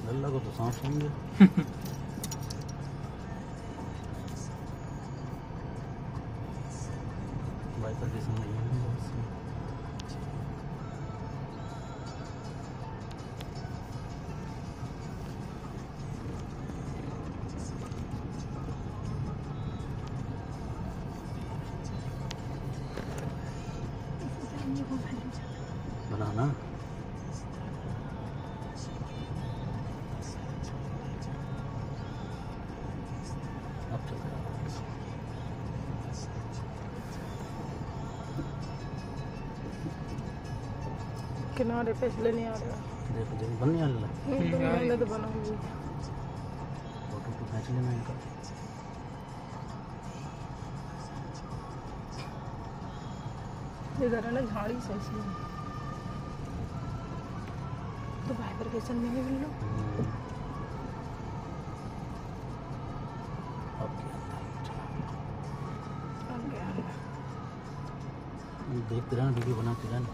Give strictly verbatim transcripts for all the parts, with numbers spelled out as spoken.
लल्ला को तो सांप समझे। वाइपर के समझ बनाना अब चल रहा किनारे पे इसलिए नहीं आ रहा। देखो देखो बन नहीं आ रहा। मैंने तो बना हुई फोटो तो खींच लेना इनका। इधर है ना झाड़ी से इसलिए तो वाइब्रेशन में भी मिल लो। देखते रहना वीडियो बनाते रहना।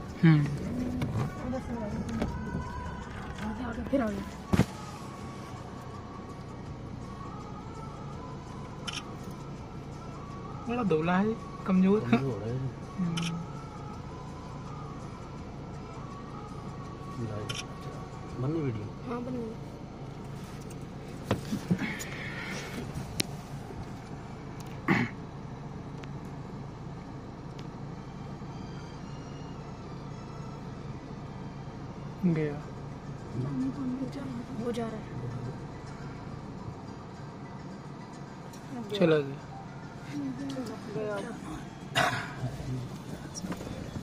फिर आ गया बड़ा धोला है, कमजोर कमजोर है। बनी वीडियो। हाँ बन गया हो जा रहा है। चला गया। गया